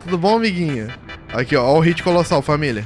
Tudo bom, amiguinho? Aqui, ó o hit colossal, família.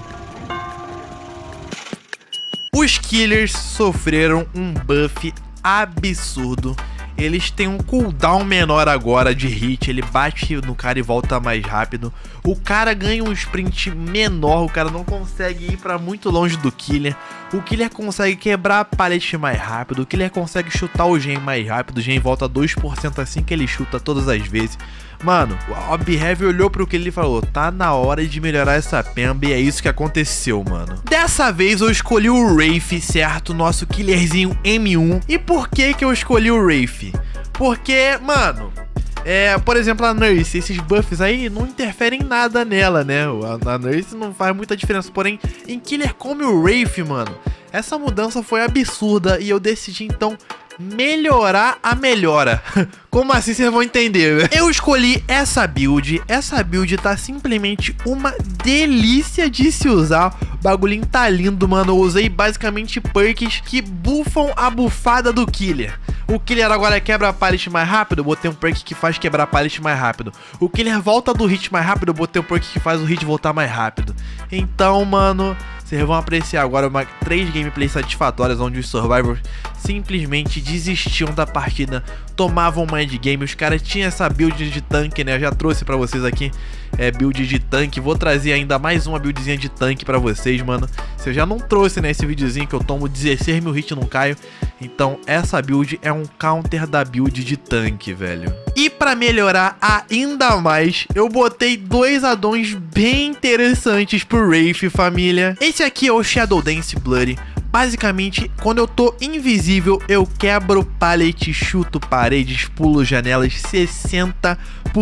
Os killers sofreram um buff absurdo. Eles têm um cooldown menor agora de hit. Ele bate no cara e volta mais rápido. O cara ganha um sprint menor. O cara não consegue ir pra muito longe do killer. O killer consegue quebrar a pallet mais rápido. O killer consegue chutar o gen mais rápido. O gen volta 2% assim que ele chuta todas as vezes. Mano, o Obheavy olhou pro que ele falou: tá na hora de melhorar essa pemba. E é isso que aconteceu, mano. Dessa vez eu escolhi o Wraith, certo? Nosso killerzinho M1. E por que eu escolhi o Wraith? Porque, mano, por exemplo, a Nurse, esses buffs aí não interferem em nada nela, né? A Nurse não faz muita diferença. Porém, em killer como o Wraith, mano, essa mudança foi absurda. E eu decidi, então, melhorar a melhora. Como assim, vocês vão entender, né? Eu escolhi essa build. Essa build tá simplesmente uma delícia de se usar. O bagulhinho tá lindo, mano. Eu usei basicamente perks que buffam a bufada do killer. O killer agora quebra a pallet mais rápido, eu botei um perk que faz quebrar a pallet mais rápido. O killer volta do hit mais rápido, eu botei um perk que faz o hit voltar mais rápido. Então, mano, vocês vão apreciar agora 3 gameplays satisfatórias onde os survivors simplesmente desistiam da partida, tomavam mind game. Os caras tinham essa build de tanque, né? Eu já trouxe pra vocês aqui, build de tanque. Vou trazer ainda mais uma buildzinha de tanque pra vocês, mano. Se eu já não trouxe, né, esse videozinho que eu tomo 16 mil hits e não caio. Então essa build é um counter da build de tanque, velho. E pra melhorar ainda mais, eu botei 2 addons bem interessantes pro Wraith, família. Esse aqui é o Shadow Dance Bloody. Basicamente, quando eu tô invisível, eu quebro pallet, chuto paredes, pulo janelas 60%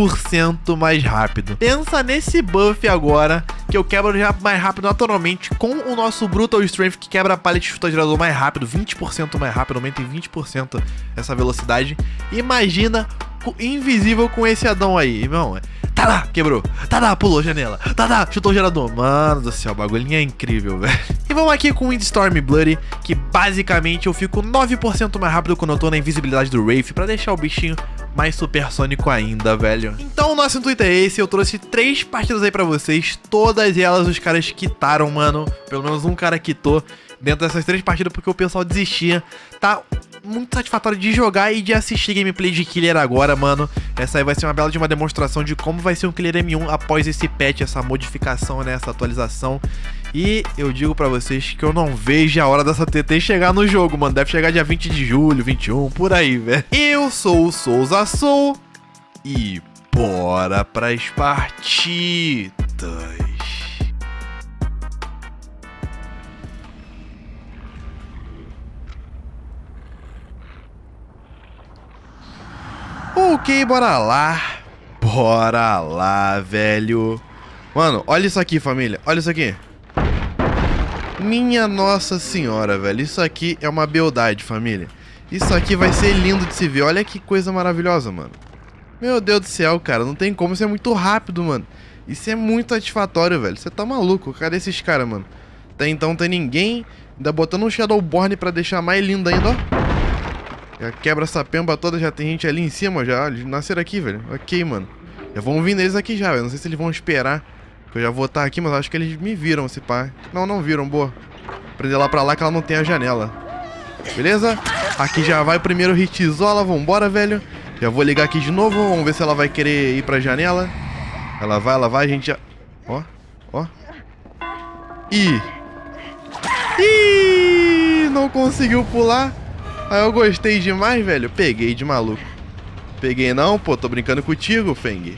mais rápido. Pensa nesse buff agora, que eu quebro já mais rápido naturalmente, com o nosso Brutal Strength, que quebra pallet e chuta gerador mais rápido, 20% mais rápido, aumenta em 20% essa velocidade. Imagina invisível com esse addon aí, irmão. Tadá, quebrou. Tadá, pulou a janela. Tadá, chutou o gerador. Mano do céu, o bagulhinho é incrível, velho. E vamos aqui com o Windstorm Bloody, que basicamente eu fico 9% mais rápido quando eu tô na invisibilidade do Wraith, pra deixar o bichinho mais supersônico ainda, velho. Então o nosso intuito é esse. Eu trouxe 3 partidas aí pra vocês. Todas elas os caras quitaram, mano. Pelo menos um cara quitou dentro dessas 3 partidas, porque o pessoal desistia. Tá muito satisfatório de jogar e de assistir gameplay de killer agora, mano. Essa aí vai ser uma bela de uma demonstração de como vai ser um killer M1 após esse patch, essa modificação, né, essa atualização. E eu digo pra vocês que eu não vejo a hora dessa TT chegar no jogo, mano. Deve chegar dia 20 de julho, 21, por aí, velho. Eu sou o Souza Soul e bora pras partidas. Ok, bora lá. Bora lá, velho. Mano, olha isso aqui, família. Olha isso aqui. Minha nossa senhora, velho. Isso aqui é uma beldade, família. Isso aqui vai ser lindo de se ver. Olha que coisa maravilhosa, mano. Meu Deus do céu, cara. Não tem como. Isso é muito rápido, mano. Isso é muito satisfatório, velho. Você tá maluco. Cadê esses caras, mano? Até então não tem ninguém. Ainda botando um Shadowborn pra deixar mais lindo ainda, ó. Já quebra essa pemba toda, já tem gente ali em cima, já. Eles nasceram aqui, velho. Ok, mano. Já vão vir neles aqui já, velho. Não sei se eles vão esperar que eu já vou estar aqui, mas acho que eles me viram, se pá. Não, não viram, boa. Prender lá pra lá que ela não tem a janela. Beleza? Aqui já vai o primeiro hitzola, vambora, velho. Já vou ligar aqui de novo, vamos ver se ela vai querer ir pra janela. Ela vai, a gente já... Ó, ó. Ih! Não conseguiu pular. Ah, eu gostei demais, velho. Peguei de maluco. Peguei não, pô. Tô brincando contigo, Feng.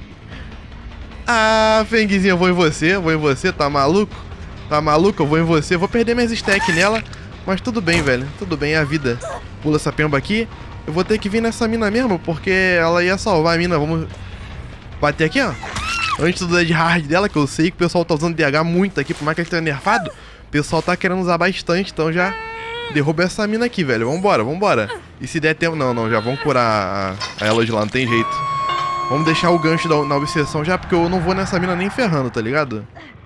Ah, Fengzinho, eu vou em você. Tá maluco? Tá maluco? Eu vou em você. Vou perder minhas stacks nela. Mas tudo bem, velho. Tudo bem, é a vida. Pula essa pemba aqui. Eu vou ter que vir nessa mina mesmo, porque ela ia salvar a mina. Vamos bater aqui, ó. Antes do dead hard dela, que eu sei que o pessoal tá usando DH muito aqui. Por mais que ele tenha nerfado, o pessoal tá querendo usar bastante. Então já... derruba essa mina aqui, velho. Vambora, vambora. E se der tempo... Não, já vamos curar a ela de lá, não tem jeito. Vamos deixar o gancho na obsessão já, porque eu não vou nessa mina nem ferrando, tá ligado?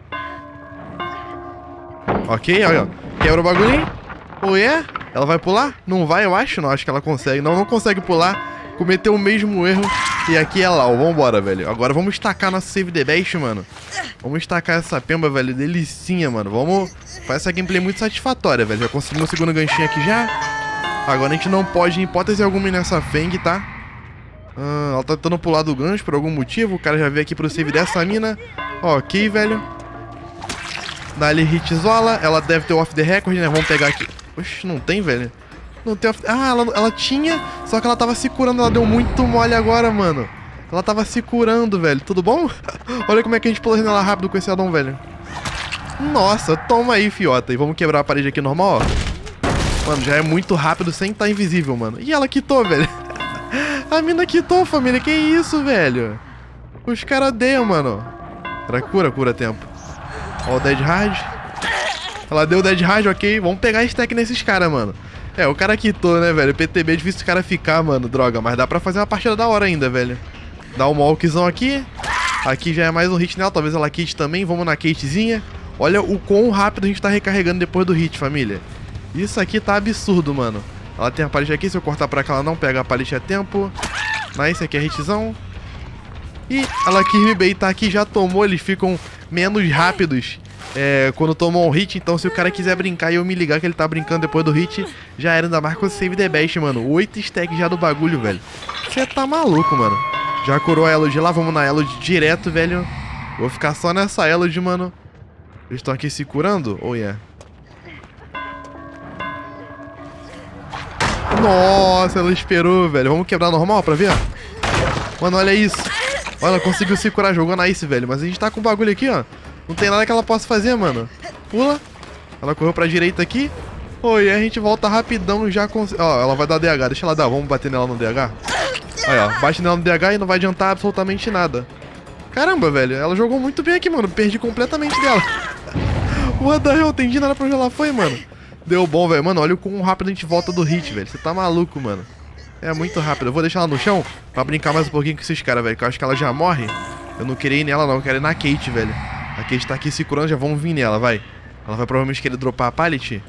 Ok, olha, ó. Quebra o bagulhinho. Ou é? Ela vai pular? Não vai, eu acho. Não, acho que ela consegue. Não consegue pular. cometeu o mesmo erro. E aqui é Lau. Vambora, velho. Agora vamos estacar nosso save the best, mano. Vamos estacar essa pemba, velho. Delicinha, mano. Vamos... Faz essa gameplay muito satisfatória, velho. Já conseguimos o segundo ganchinho aqui já. Agora a gente não pode, em hipótese alguma, ir nessa Feng, tá? Ela tá tentando pular do gancho por algum motivo. O cara já veio aqui pro save dessa mina. Ok, velho. Dá-lhe hitzola. Ela deve ter o off the record, né? Vamos pegar aqui. Oxe, não tem, velho. Não tem off... Ah, ela tinha. Só que ela tava se curando. Ela deu muito mole agora, mano. Ela tava se curando, velho. Tudo bom? Olha como é que a gente pula nela rápido com esse addon, velho. Nossa, toma aí, fiota. E vamos quebrar a parede aqui normal, ó. Mano, já é muito rápido sem estar invisível, mano. E ela quitou, velho. A mina quitou, família. Que isso, velho? Os caras deu, mano. Cura tempo. Ó o Dead Hard. Ela deu o Dead Hard, ok. Vamos pegar stack nesses caras, mano. É, o cara quitou, né, velho? PTB é difícil o cara ficar, mano. Droga, mas dá pra fazer uma partida da hora ainda, velho. Dá um walkzão aqui. Aqui já é mais um hit nela. Talvez ela kite também. Vamos na Katezinha. Olha o quão rápido a gente tá recarregando depois do hit, família. Isso aqui tá absurdo, mano. Ela tem a pallet aqui. Se eu cortar pra cá, ela não pega a pallet a tempo. Nice, aqui é hitzão. E ela quis me baitar aqui, já tomou. Eles ficam menos rápidos quando tomam um hit. Então se o cara quiser brincar e eu me ligar que ele tá brincando depois do hit, já era, ainda mais com o save the best, mano. 8 stacks já do bagulho, velho. Você tá maluco, mano. Já curou a Elod lá, vamos na Elod direto, velho. Vou ficar só nessa Elod, mano. Eles estão aqui se curando? Oh, yeah. Nossa, ela esperou, velho. Vamos quebrar normal pra ver? Mano, olha isso. Olha, ela conseguiu se curar, jogou na Ice, velho. Mas a gente tá com um bagulho aqui, ó. Não tem nada que ela possa fazer, mano. Pula. Ela correu pra direita aqui. Oi, a gente volta rapidão já com... Ó, ela vai dar DH. Deixa ela dar. Vamos bater nela no DH. Aí, ó. Bate nela no DH e não vai adiantar absolutamente nada. Caramba, velho. Ela jogou muito bem aqui, mano. Perdi completamente dela. What the hell? Entendi nada pra onde ela foi, mano. Deu bom, velho. Mano, olha o quão rápido a gente volta do hit, velho. Você tá maluco, mano. É muito rápido. Eu vou deixar ela no chão pra brincar mais um pouquinho com esses caras, velho. Que eu acho que ela já morre. Eu não queria ir nela, não. Eu quero ir na Kate, velho. A Kate tá aqui se curando. Já vamos vir nela, vai. Ela vai provavelmente querer dropar a pallet.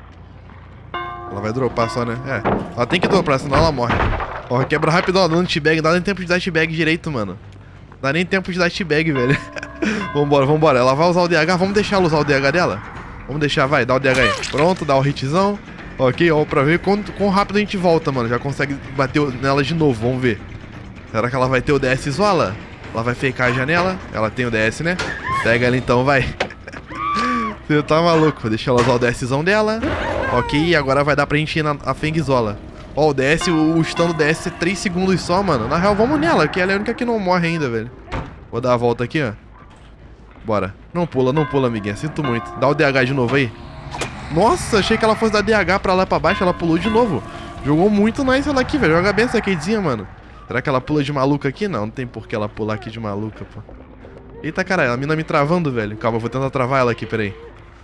Ela vai dropar só, né? É. Ela tem que dropar, senão ela morre. Ó, quebra rápido, ó. Dando T-bag. Não dá nem tempo de dar T-bag direito, mano. Não dá nem tempo de dar T-bag, velho. Vambora, vambora. Ela vai usar o DH. Vamos deixar ela usar o DH dela? Vamos deixar, vai. Dá o DH aí. Pronto, dá o hitzão. Ok, ó, pra ver quão rápido a gente volta, mano. Já consegue bater nela de novo, vamos ver. Será que ela vai ter o DS isola? Ela vai fakear a janela. Ela tem o DS, né? Pega ela então, vai. Você tá maluco. Deixa ela usar o DSzão dela. Ok, agora vai dar pra gente ir na Feng isola. Ó, o DS, o stun do DS é 3 segundos só, mano. Na real, vamos nela, que ela é a única que não morre ainda, velho. Vou dar a volta aqui, ó. Bora. Não pula, amiguinha. Sinto muito. Dá o DH de novo aí. Nossa, achei que ela fosse dar DH pra lá pra baixo. Ela pulou de novo. Jogou muito nice ela aqui, velho. Joga bem essa Katezinha, mano. Será que ela pula de maluca aqui? Não, não tem por que ela pular aqui de maluca, pô. Eita, caralho. A mina me travando, velho. Calma, eu vou tentar travar ela aqui, peraí.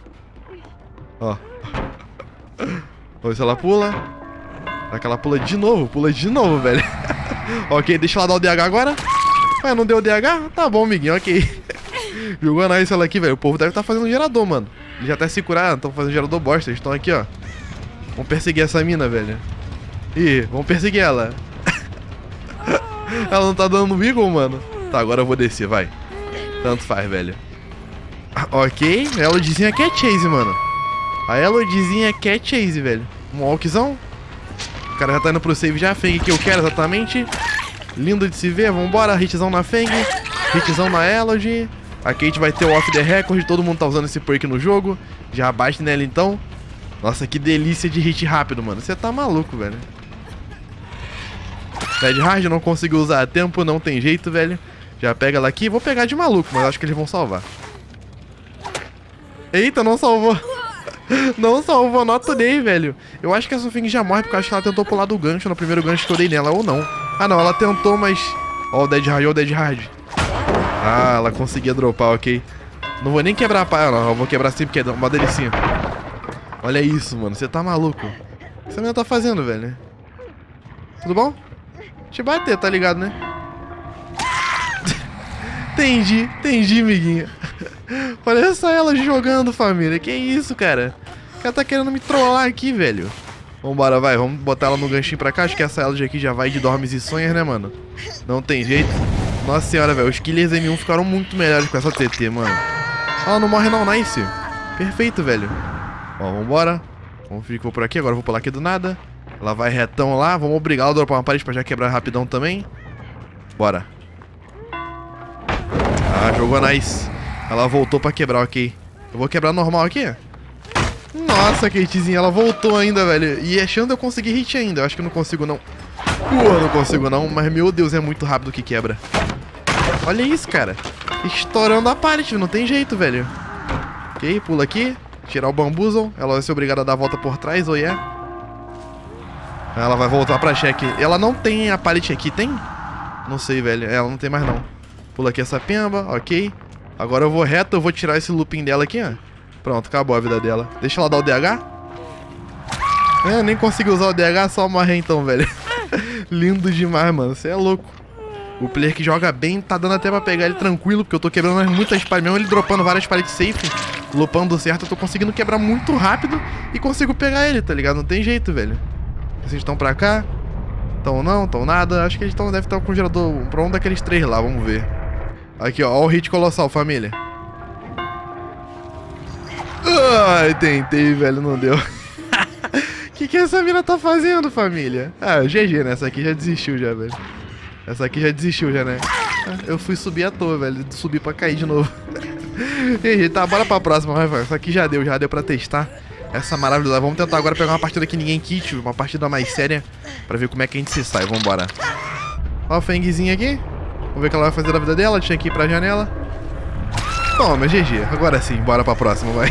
Ó. Vamos ver se ela pula. Será que ela pula de novo, velho. Ok, deixa ela dar o DH agora. Ué, não deu o DH? Tá bom, amiguinho, ok. Jogou nice ela aqui, velho. O povo deve estar fazendo gerador, mano. Eles já até se curaram, estão fazendo gerador bosta. Eles estão aqui, ó. Vamos perseguir essa mina, velho. Ih, vamos perseguir ela. Ela não tá dando no Eagle, mano. Tá, agora eu vou descer, vai. Tanto faz, velho. Ok, a Elodzinha quer chase, mano. A Elodzinha quer chase, velho. Um walkzão. O cara já tá indo pro save já. Feng que eu quero exatamente. Lindo de se ver. Vambora, hitzão na Feng. Hitzão na Elod. A Kate vai ter o off the record. Todo mundo tá usando esse perk no jogo. Já bate nela então. Nossa, que delícia de hit rápido, mano. Você tá maluco, velho. Dead Hard não conseguiu usar a tempo. Não tem jeito, velho. Já pega ela aqui. Vou pegar de maluco, mas acho que eles vão salvar. Eita, não salvou. Não salvou, not today, velho. Eu acho que essa Feng já morre porque eu acho que ela tentou pular do gancho no primeiro gancho que eu dei nela, ou não. Ah, não, ela tentou, mas... Ó o Dead Hard, ó o Dead Hard. Ah, ela conseguia dropar, ok. Não vou nem quebrar a pá, não. Eu vou quebrar sim porque é uma delicinha. Olha isso, mano. Você tá maluco. O que essa menina tá fazendo, velho? Tudo bom? Te bater, tá ligado, né? Entendi, amiguinha. Olha só ela jogando, família. Que isso, cara? O cara tá querendo me trollar aqui, velho. Vambora, vai. Vamos botar ela no ganchinho pra cá. Acho que essa ela aqui já vai de dormes e sonhos, né, mano? Não tem jeito. Nossa senhora, velho. Os killers M1 ficaram muito melhores com essa TT, mano. Ela não morre não, nice. Perfeito, velho. Ó, vambora. Vamos fingir que vou por aqui. Agora eu vou pular aqui do nada. Ela vai retão lá. Vamos obrigar ela a dropar uma parede pra já quebrar rapidão também. Bora. Ah, jogou nice. Ela voltou pra quebrar, ok. Eu vou quebrar normal aqui. Nossa, Katezinha, ela voltou ainda, velho. E achando eu conseguir hit ainda. Eu acho que eu não consigo, não. Não consigo, não. Mas, meu Deus, é muito rápido que quebra. Olha isso, cara. Estourando a parede, não tem jeito, velho. Ok, pula aqui. Tirar o bamboozle. Ela vai ser obrigada a dar a volta por trás, ou Ela vai voltar pra check. Ela não tem a pallet aqui, tem? Não sei, velho. Ela não tem mais, não. Pula aqui essa pemba, ok. Agora eu vou reto, eu vou tirar esse looping dela aqui, ó. Pronto, acabou a vida dela. Deixa ela dar o DH. Nem consegui usar o DH, só morrer então, velho. Lindo demais, mano. Você é louco. O player que joga bem tá dando até pra pegar ele tranquilo, porque eu tô quebrando muitas paredes. Mesmo ele dropando várias paredes safe, lupando certo, eu tô conseguindo quebrar muito rápido e consigo pegar ele, tá ligado? Não tem jeito, velho. Vocês estão pra cá? Tão não, tão nada. Acho que eles devem estar com o gerador pra um daqueles três lá, vamos ver. Aqui, ó, o hit colossal, família. Ai, tentei, velho, não deu. Que essa mina tá fazendo, família? Ah, GG, né? Essa aqui já desistiu já, velho. Essa aqui já desistiu já, né? Eu fui subir à toa, velho. Subi pra cair de novo. GG, tá, bora pra próxima, vai, vai. Essa aqui já deu pra testar. Essa maravilhosa. Vamos tentar agora pegar uma partida que ninguém quite, uma partida mais séria, pra ver como é que a gente se sai. Vambora. Ó o Fengzinho aqui. Vamos ver o que ela vai fazer da vida dela. Deixa eu ir pra janela. Toma, GG. Agora sim, bora pra próxima, vai.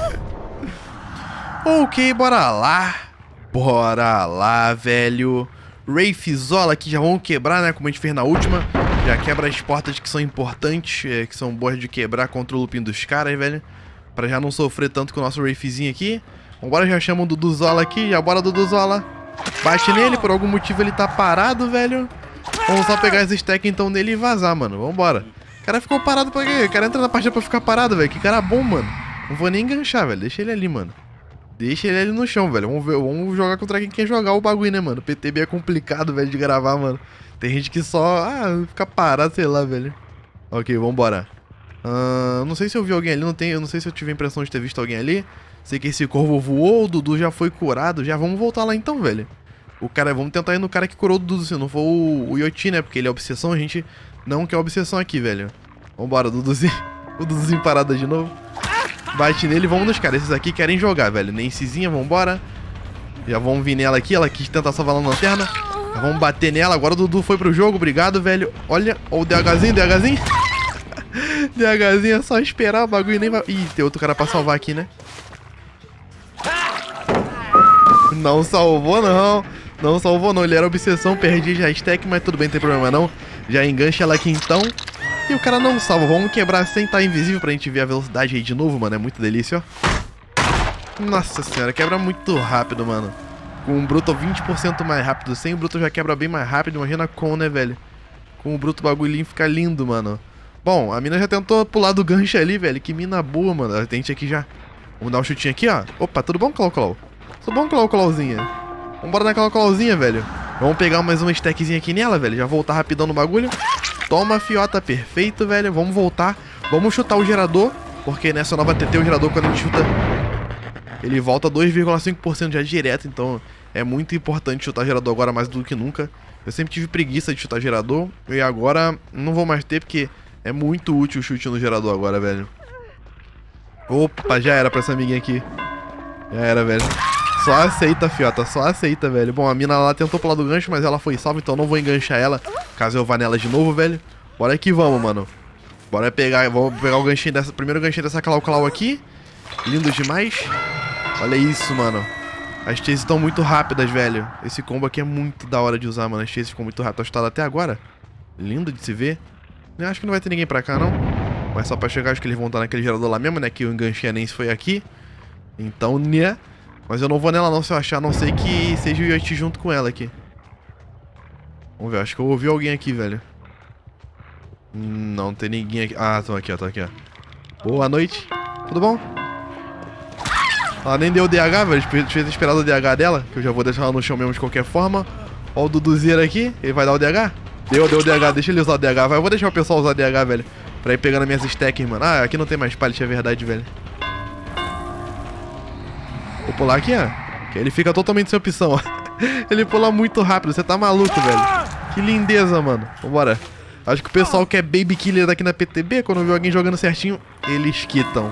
Ok, bora lá. Bora lá, velho. Wraithzola aqui já vamos quebrar, né? Como a gente fez na última. Já quebra as portas que são importantes, que são boas de quebrar contra o looping dos caras, velho. Pra já não sofrer tanto com o nosso Wraithzinho aqui. Vambora, já chama o Duduzola aqui. Já bora, Duduzola. Bate nele, por algum motivo ele tá parado, velho. Vamos só pegar as stacks então nele e vazar, mano. Vambora. O cara ficou parado pra quê? O cara entra na partida pra ficar parado, velho. Que cara bom, mano. Não vou nem enganchar, velho. Deixa ele ali, mano. Deixa ele ali no chão, velho. Vamos ver, vamos jogar contra quem quer jogar o bagulho, né, mano? PTB é complicado, velho, de gravar, mano. Tem gente que só, fica parado, sei lá, velho. Ok, vambora. Não sei se eu vi alguém ali, eu não sei se eu tive a impressão de ter visto alguém ali. Sei que esse corvo voou, o Dudu já foi curado. Já vamos voltar lá então, velho. Vamos tentar ir no cara que curou o Dudu, se não for o Yoti, né? Porque ele é obsessão, a gente não quer obsessão aqui, velho. Vambora, Duduzinho. O Duduzinho parado de novo. Bate nele, vamos nos caras. Esses aqui querem jogar, velho. Nancyzinha, vambora. Já vamos vir nela aqui. Ela quis tentar salvar a lanterna. Já vamos bater nela. Agora o Dudu foi pro jogo. Obrigado, velho. Olha, o DHzinho. DHzinho é só esperar. O bagulho nem vai... Ih, tem outro cara pra salvar aqui, né? Não salvou, não. Não salvou, não. Ele era obsessão. Perdi já a stack, mas tudo bem, não tem problema, não. Já engancha ela aqui, então. E o cara não salva. Vamos quebrar sem estar invisível pra gente ver a velocidade aí de novo, mano. É muito delícia, ó. Nossa senhora, quebra muito rápido, mano. Com o Bruto 20% mais rápido. Sem o Bruto já quebra bem mais rápido. Imagina com, né, velho? Com o Bruto o bagulhinho fica lindo, mano. Bom, a mina já tentou pular do gancho ali, velho. Que mina boa, mano. Tem gente aqui já. Vamos dar um chutinho aqui, ó. Opa, tudo bom, Clau? Tudo bom, Clauzinha? Vambora naquela Clauzinha, velho. Vamos pegar mais uma stackzinha aqui nela, velho. Já voltar rapidão no bagulho. Toma, fiota, perfeito, velho. Vamos voltar. Vamos chutar o gerador. Porque nessa nova TT, o gerador, quando a gente chuta, ele volta 2,5% já direto. Então é muito importante chutar gerador agora mais do que nunca. Eu sempre tive preguiça de chutar gerador. E agora não vou mais ter, porque é muito útil o chute no gerador agora, velho. Opa, já era pra essa amiguinha aqui. Já era, velho. Só aceita, fiota, só aceita, velho. Bom, a mina lá tentou pular do gancho, mas ela foi salva, então eu não vou enganchar ela, caso eu vá nela de novo, velho. Bora que vamos, mano. Bora pegar, vamos pegar o ganchinho dessa, primeiro ganchinho dessa Clau aqui. Lindo demais. Olha isso, mano. As chases estão muito rápidas, velho. Esse combo aqui é muito da hora de usar, mano. As chases ficam muito rápidas. Tô assustado até agora. Lindo de se ver. Eu acho que não vai ter ninguém pra cá, não. Mas só pra chegar, acho que eles vão estar naquele gerador lá mesmo, né? Que o enganche nem se foi aqui. Então, né? Mas eu não vou nela não, se eu achar, a não sei que seja o Yoti junto com ela aqui. Vamos ver, acho que eu ouvi alguém aqui, velho. Não tem ninguém aqui. Ah, tô aqui, ó, tô aqui, ó. Boa noite. Tudo bom? Ela nem deu o DH, velho. Devia ter esperado o DH dela, que eu já vou deixar ela no chão mesmo de qualquer forma. Ó o Duduzeiro aqui. Ele vai dar o DH? Deu o DH. Deixa ele usar o DH. Vai, eu vou deixar o pessoal usar o DH, velho. Pra ir pegando minhas stacks, mano. Ah, aqui não tem mais pallet, é verdade, velho. Vou pular aqui, ó. Que ele fica totalmente sem opção, ó. Ele pula muito rápido. Você tá maluco, velho. Que lindeza, mano. Vambora. Acho que o pessoal que é baby killer daqui na PTB, quando vê alguém jogando certinho, eles quitam.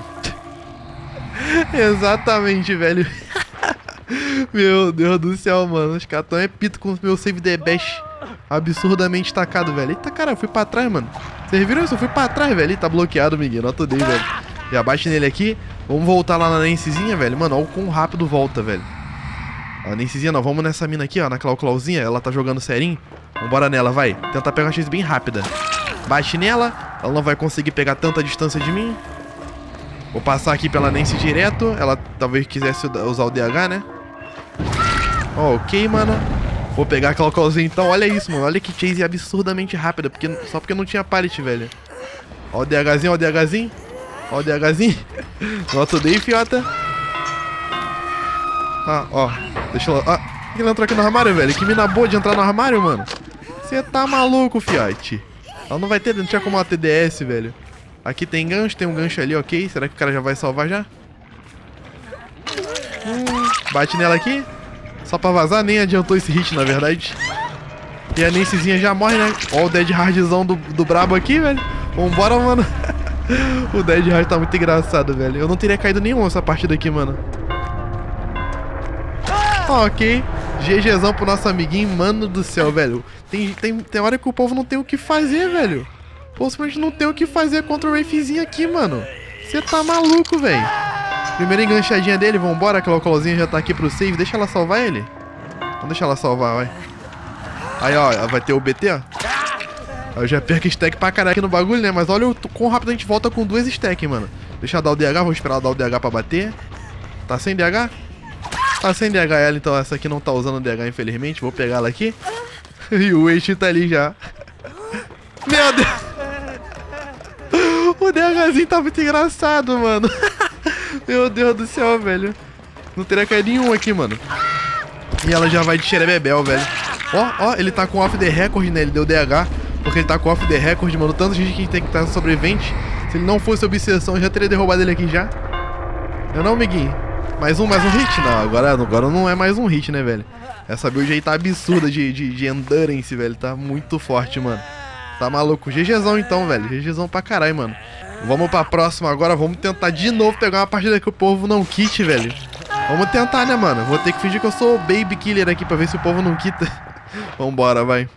Exatamente, velho. Meu Deus do céu, mano. Os caras tão pito com o meu save the best absurdamente tacado, velho. Eita, cara, eu fui pra trás, mano. Vocês viram isso? Eu fui pra trás, velho. Ih, tá bloqueado, Miguel. Nota dei, velho. Já bate nele aqui. Vamos voltar lá na Nancyzinha, velho. Mano, olha o quão rápido volta, velho. A Nancyzinha não. Vamos nessa mina aqui, ó. Na Clauzinha. Ela tá jogando serinho. Vambora nela, vai. Tentar pegar uma chase bem rápida. Bate nela. Ela não vai conseguir pegar tanta distância de mim. Vou passar aqui pela Nancy direto. Ela talvez quisesse usar o DH, né? Ó, ok, mano. Vou pegar aquela Clauzinha então. Olha isso, mano. Olha que chase absurdamente rápida. Só porque não tinha pallet, velho. Ó o DHzinho, ó o DHzinho. Ó o DHzinho. Nota dei, fiota. Ah, ó. Deixa ela... Ah, ele entrou aqui no armário, velho. Que mina boa de entrar no armário, mano. Você tá maluco, fiote. Ela não vai ter... Não tinha como ela ter DS, velho. Aqui tem gancho, tem um gancho ali, ok. Será que o cara já vai salvar já? Bate nela aqui. Só pra vazar, nem adiantou esse hit, na verdade. E a Nancyzinha já morre, né? Ó o Dead Hardzão do brabo aqui, velho. Vambora, mano. O Dead Hard tá muito engraçado, velho. Eu não teria caído nenhum nessa partida aqui, mano. Ok. GGzão pro nosso amiguinho. Mano do céu, velho. Tem hora que o povo não tem o que fazer, velho. Possivelmente não tem o que fazer contra o Wraithzinho aqui, mano. Você tá maluco, velho. Primeira enganchadinha dele, vambora. Aquela Clauzinha já tá aqui pro save. Deixa ela salvar ele. Vamos deixar ela salvar, vai. Aí, ó, vai ter o BT, ó. Eu já perco stack pra caralho aqui no bagulho, né? Mas olha o quão rápido a gente volta com 2 stacks, mano. Deixa eu dar o DH, vou esperar ela dar o DH pra bater. Tá sem DH? Tá sem DH ela, então essa aqui não tá usando DH, infelizmente. Vou pegar ela aqui. E o Wait tá ali já. Meu Deus! O DHzinho tá muito engraçado, mano. Meu Deus do céu, velho. Não teria caído nenhum aqui, mano. E ela já vai de xerebebel, velho. Ó, ele tá com off the record, né? Ele deu DH. Porque ele tá com off the record, mano. Tanto gente que tem que estar sobrevivente. Se ele não fosse obsessão, eu já teria derrubado ele aqui já. Eu não, amiguinho. Mais um hit? Não, agora não é mais um hit, né, velho? Essa build aí tá absurda de endurance, velho. Tá muito forte, mano. Tá maluco. GGzão então, velho. GGzão pra caralho, mano. Vamos pra próxima agora. Vamos tentar de novo pegar uma partida que o povo não quite, velho. Vamos tentar, né, mano? Vou ter que fingir que eu sou o baby killer aqui pra ver se o povo não quita. Vambora, vai.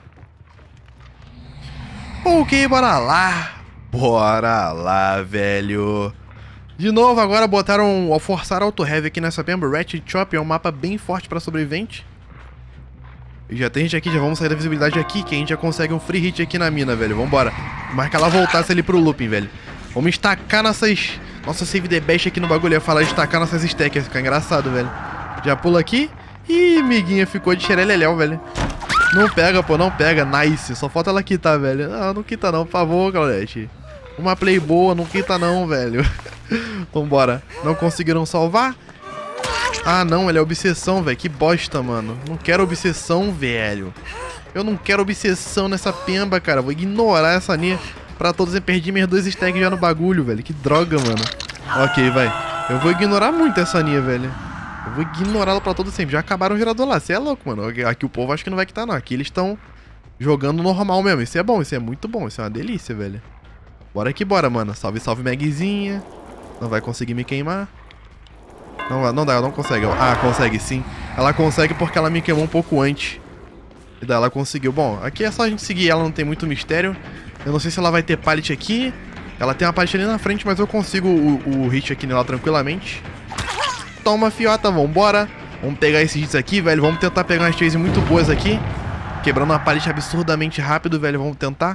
Ok, bora lá. Bora lá, velho. De novo, agora botaram... Forçaram auto-heavy aqui nessa Pemba. Ratchet Chop é um mapa bem forte pra sobrevivente. E já tem gente aqui, já vamos sair da visibilidade aqui, que a gente já consegue um free hit aqui na mina, velho. Vambora. Marca ela voltasse ali pro looping, velho. Vamos estacar nossa save the best aqui no bagulho. Eu ia falar estacar nossas stacks, ia ficar engraçado, velho. Já pula aqui. Ih, amiguinha, ficou de xereleléu, velho. Não pega, pô, não pega. Nice. Só falta ela quitar, velho. Não, não quita não, por favor, Claudete. Uma play boa, não quita não, velho. Vambora. Não conseguiram salvar? Ah, não, ele é obsessão, velho. Que bosta, mano. Não quero obsessão, velho. Eu não quero obsessão nessa Pemba, cara. Vou ignorar essa linha pra todos. Eu perdi minhas 2 stacks já no bagulho, velho. Que droga, mano. Ok, vai. Eu vou ignorar muito essa linha, velho. Eu vou ignorá-la pra todo sempre. Já acabaram o gerador lá. Você é louco, mano. Aqui o povo acho que não vai quitar, não. Aqui eles estão jogando normal mesmo. Isso é bom, isso é muito bom. Isso é uma delícia, velho. Bora que bora, mano. Salve, salve, Magzinha. Não vai conseguir me queimar. Não dá, ela não consegue. Ah, consegue sim. Ela consegue porque ela me queimou um pouco antes. E daí ela conseguiu. Bom, aqui é só a gente seguir ela, não tem muito mistério. Eu não sei se ela vai ter pallet aqui. Ela tem uma pallet ali na frente, mas eu consigo o hit aqui nela tranquilamente. Toma, fiota, vambora. Vamos pegar esses hits aqui, velho. Vamos tentar pegar umas chases muito boas aqui. Quebrando uma pallet absurdamente rápido, velho. Vamos tentar.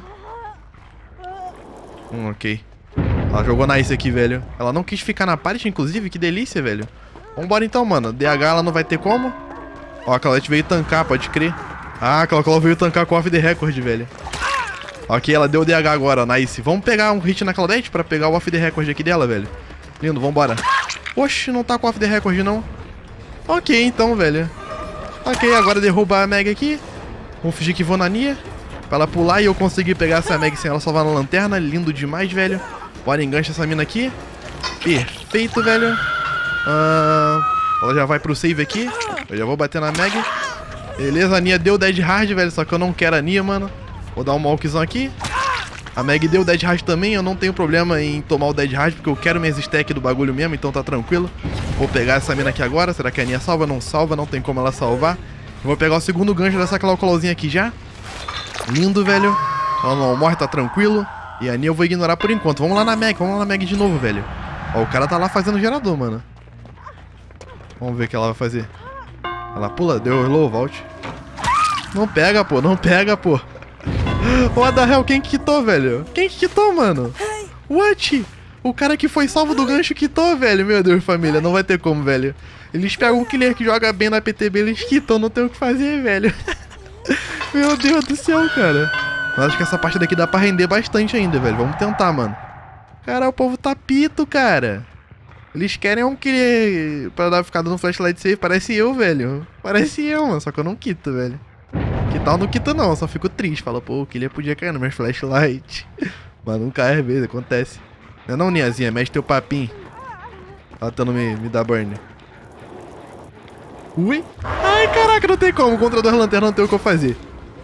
Ok. Ela jogou nice aqui, velho. Ela não quis ficar na pallet, inclusive. Que delícia, velho. Vambora então, mano. DH ela não vai ter como. Ó, a Claudete veio tancar, pode crer. Ah, a Claudete veio tancar com off the record, velho. Ok, ela deu o DH agora, nice. Vamos pegar um hit na Claudete pra pegar o off the record aqui dela, velho. Lindo, vambora. Oxe, não tá com off the record, não. Ok, então, velho. Ok, agora derrubar a Meg aqui. Vamos fingir que vou na Nia. Pra ela pular e eu conseguir pegar essa Meg sem ela salvar na lanterna. Lindo demais, velho. Bora, engancha essa mina aqui. Perfeito, velho. Ela já vai pro save aqui. Eu já vou bater na Meg. Beleza, a Nia deu Dead Hard, velho. Só que eu não quero a Nia, mano. Vou dar um walkzão aqui. A Meg deu Dead Hard também. Eu não tenho problema em tomar o Dead Hard, porque eu quero minhas stack do bagulho mesmo. Então tá tranquilo. Vou pegar essa mina aqui agora. Será que a Nia salva? Não salva, não tem como ela salvar. Eu vou pegar o segundo gancho dessa Clawzinha aqui já. Lindo, velho. Ela não morre, tá tranquilo. E a Nia eu vou ignorar por enquanto. Vamos lá na Meg de novo, velho. Ó, o cara tá lá fazendo gerador, mano. Vamos ver o que ela vai fazer. Ela pula, deu low vault. Não pega, pô, não pega, pô. What the hell, quem quitou, velho? Quem que quitou, mano? What? O cara que foi salvo do gancho quitou, velho. Meu Deus, família, não vai ter como, velho. Eles pegam um killer que joga bem na PTB, eles quitam, não tem o que fazer, velho. Meu Deus do céu, cara. Mas acho que essa parte daqui dá pra render bastante ainda, velho. Vamos tentar, mano. Cara, o povo tá pito, cara. Eles querem um killer pra dar ficada no flashlight safe. Parece eu, velho. Parece eu, mano. Só que eu não quito, velho. Quitar eu não quito, não. Só fico triste. Fala, pô, o killer podia cair no meu flashlight. Mas não cai às vezes, acontece. Não é não, Niazinha? Mexe teu papinho. Ela tentando me dar burn. Ui. Ai, caraca, não tem como. Contra duas lanternas não tem o que eu fazer.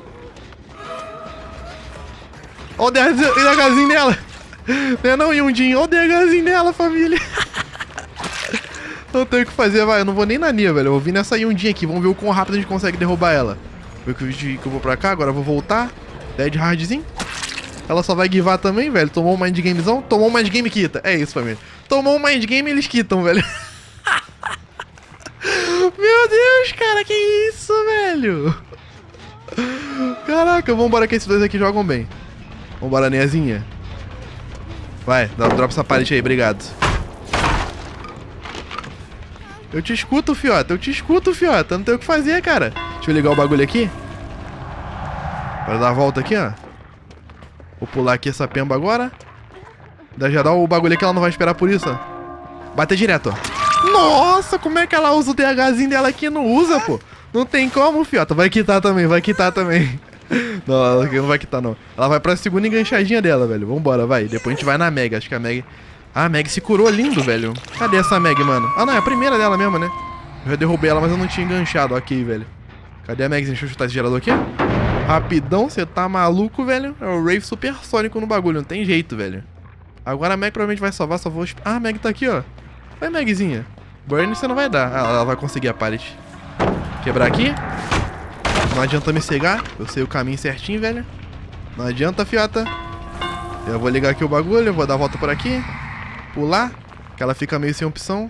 Ó o DHzinho nela. Não é não, Yundinho. Ó o DHzinho nela, família. Não tem o que fazer, vai. Eu não vou nem na Nia, velho. Eu vou vir nessa Yundinha aqui. Vamos ver o quão rápido a gente consegue derrubar ela. Vou ver que o vídeo que eu vou pra cá. Agora eu vou voltar. Dead hardzinho. Ela só vai guivar também, velho. Tomou um mind gamezão. Tomou um mind game, quita. É isso, família. Tomou um mind game, eles quitam, velho. Meu Deus, cara. Que isso, velho? Caraca, vambora que esses dois aqui jogam bem. Vambora, Niazinha. Vai, dropa essa pallet aí, obrigado. Eu te escuto, fiota. Eu te escuto, fiota. Não tem o que fazer, cara. Deixa eu ligar o bagulho aqui. Para dar a volta aqui, ó. Vou pular aqui essa pemba agora. Já dá o bagulho aqui, ela não vai esperar por isso, ó. Bater direto, ó. Nossa, como é que ela usa o DHzinho dela aqui? Não usa, pô. Não tem como, fiota. Vai quitar também, vai quitar também. Não, ela não vai quitar, não. Ela vai pra segunda enganchadinha dela, velho. Vambora, vai. Depois a gente vai na Meg. Acho que a Meg... Ah, a Meg se curou lindo, velho. Cadê essa Meg, mano? Ah, não, é a primeira dela mesmo, né? Eu já derrubei ela, mas eu não tinha enganchado. Ok, velho. Cadê a Meg? Deixa eu chutar esse gerador aqui. Rapidão, você tá maluco, velho. É o Rave supersônico no bagulho. Não tem jeito, velho. Agora a Meg provavelmente vai salvar. Só vou... Ah, a Meg tá aqui, ó. Vai, Megzinha. Burn você não vai dar. Ah, ela vai conseguir a pallet. Quebrar aqui. Não adianta me cegar. Eu sei o caminho certinho, velho. Não adianta, fiota. Eu vou ligar aqui o bagulho. Eu vou dar a volta por aqui. Pular. Que ela fica meio sem opção.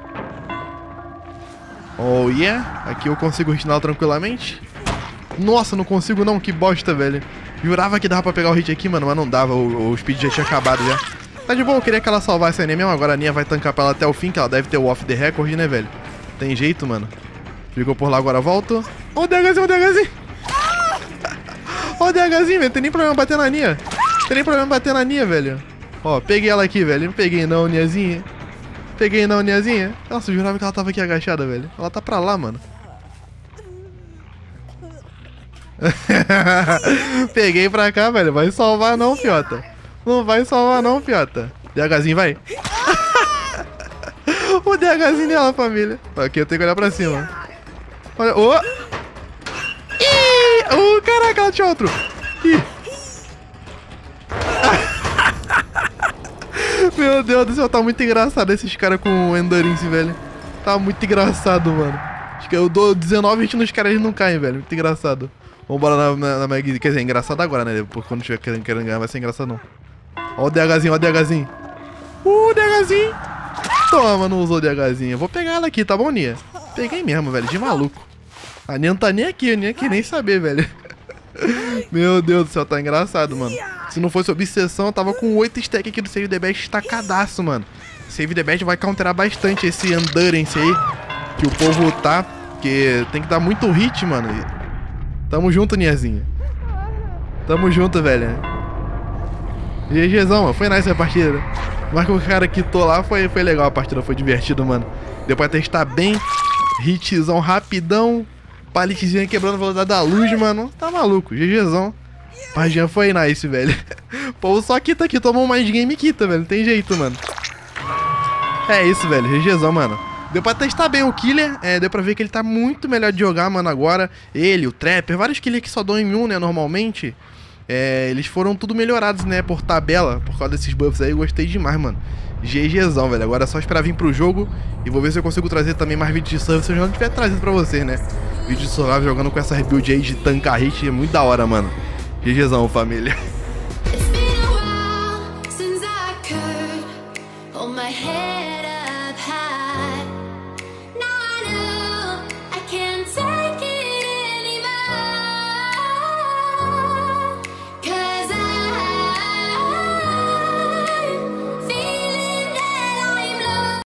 Oh, yeah. Aqui eu consigo retinar tranquilamente. Nossa, não consigo não. Que bosta, velho. Jurava que dava pra pegar o hit aqui, mano. Mas não dava. O speed já tinha acabado já. Tá de boa. Eu queria que ela salvasse a Nia mesmo. Agora a Nia vai tancar pra ela até o fim. Que ela deve ter o off the record, né, velho? Tem jeito, mano. Ficou por lá, agora volto. Ó o DHzinho, ó o DHzinho. Ó o DHzinho, velho. Tem nem problema bater na Nia. Tem nem problema bater na Nia, velho. Ó, peguei ela aqui, velho. Não peguei não, Niazinha. Peguei não, Niazinha. Nossa, eu jurava que ela tava aqui agachada, velho. Ela tá pra lá, mano. Peguei pra cá, velho. Vai salvar não, fiota. Não vai salvar não, fiota. DHzinho, vai. O DHzinho dela, família. Aqui eu tenho que olhar pra cima. Olha, ô! Ih! Caraca, ela tinha outro! Ih! Meu Deus do céu, tá muito engraçado esses caras com Endurance, velho. Tá muito engraçado, mano. Acho que eu dou 19 hits nos caras e eles não caem, velho. Muito engraçado. Vambora na Meg. Quer dizer, engraçado agora, né? Porque quando tiver querendo ganhar vai ser engraçado, não. Ó o DHzinho, ó o DHzinho. DHzinho! Toma, não usou o DHzinho. Eu vou pegar ela aqui, tá bom, Nia? Peguei mesmo, velho, de maluco. A Nia não tá nem aqui, a Nia quer nem saber, velho. Meu Deus do céu, tá engraçado, mano. Se não fosse obsessão, eu tava com 8 stack aqui do Save the Best tacadaço, mano. Save the Best vai counterar bastante esse Endurance aí que o povo tá. Porque tem que dar muito hit, mano. Tamo junto, Niazinha. Tamo junto, velho. GGzão, mano. Foi nice a partida. Mas que o cara quitou lá foi legal a partida, foi divertido, mano. Deu pra testar bem. Hitzão rapidão. Palitezinho quebrando a velocidade da luz, mano. Tá maluco, GGzão. Partidinha foi nice, velho. Pô, só quita aqui, tomou mais game e quita, velho. Não tem jeito, mano. É isso, velho. GGzão, mano. Deu pra testar bem o Killer. Deu pra ver que ele tá muito melhor de jogar, mano, agora. Ele, o Trapper, vários Killers que só dão em 1, né, normalmente. Eles foram tudo melhorados, né, por tabela. Por causa desses buffs aí, gostei demais, mano. GGzão, velho. Agora é só esperar vir pro jogo. E vou ver se eu consigo trazer também mais vídeos de surf. Se eu já não tiver trazido pra vocês, né. Vídeo de survival jogando com essa build aí de tancar hit. É muito da hora, mano. GGzão, família.